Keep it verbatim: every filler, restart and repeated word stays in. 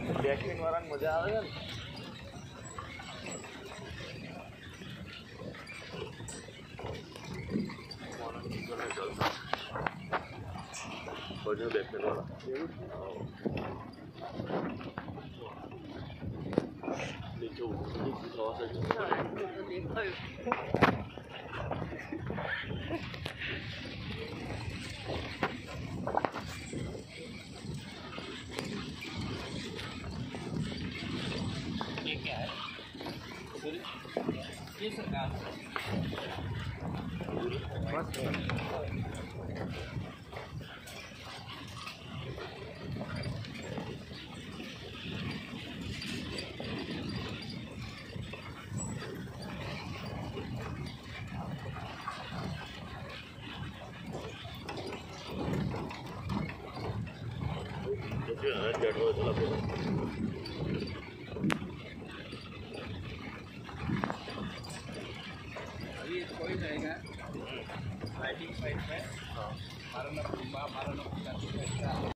Banking वाला मजा आवेगा बढ़िया बैकिंग वाला नीचे ऊपर थोड़ा सा ये क्या है? ये सरकार अभी कोई रहेगा फाइटिंग फाइट में हमारा ना हमारा ना